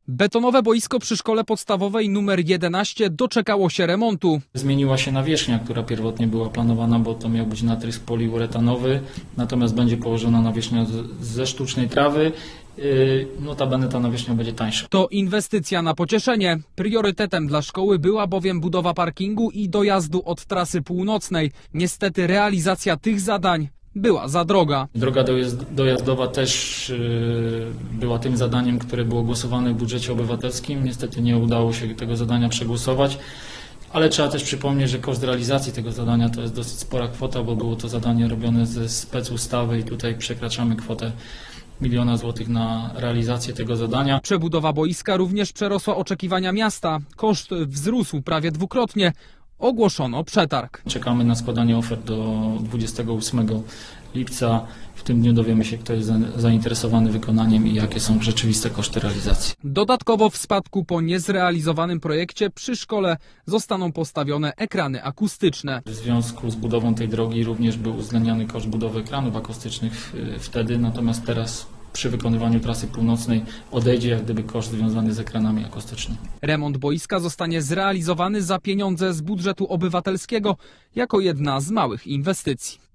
Betonowe boisko przy szkole podstawowej nr 11 doczekało się remontu. Zmieniła się nawierzchnia, która pierwotnie była planowana, bo to miał być natrysk poliuretanowy, natomiast będzie położona nawierzchnia ze sztucznej trawy. Notabene ta nawierzchnia będzie tańsza. To inwestycja na pocieszenie. Priorytetem dla szkoły była bowiem budowa parkingu i dojazdu od trasy północnej. Niestety realizacja tych zadań była za droga. Droga dojazdowa też była tym zadaniem, które było głosowane w budżecie obywatelskim. Niestety nie udało się tego zadania przegłosować, ale trzeba też przypomnieć, że koszt realizacji tego zadania to jest dosyć spora kwota, bo było to zadanie robione ze specustawy i tutaj przekraczamy kwotę 1 000 000 złotych na realizację tego zadania. Przebudowa boiska również przerosła oczekiwania miasta. Koszt wzrósł prawie dwukrotnie. Ogłoszono przetarg. Czekamy na składanie ofert do 28 lipca. W tym dniu dowiemy się, kto jest zainteresowany wykonaniem i jakie są rzeczywiste koszty realizacji. Dodatkowo w spadku po niezrealizowanym projekcie przy szkole zostaną postawione ekrany akustyczne. W związku z budową tej drogi również był uwzględniany koszt budowy ekranów akustycznych wtedy, natomiast teraz przy wykonywaniu trasy północnej odejdzie jak gdyby koszt związany z ekranami akustycznymi. Remont boiska zostanie zrealizowany za pieniądze z budżetu obywatelskiego jako jedna z małych inwestycji.